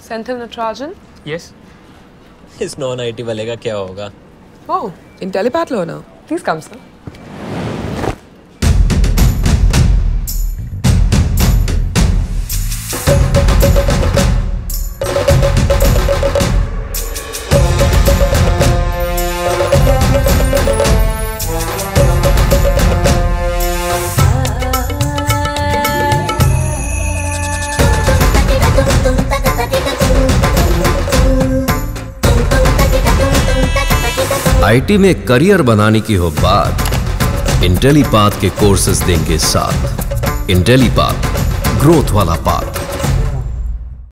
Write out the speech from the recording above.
Senthil Natarajan? Yes. इस non IT वाले का क्या होगा? Oh, in telepath learner. Please come, sir. IT में करियर बनाने की हो बात, इंटेलीपाथ के कोर्सेज देंगे साथ। इंटेलीपाथ, ग्रोथ वाला पाथ।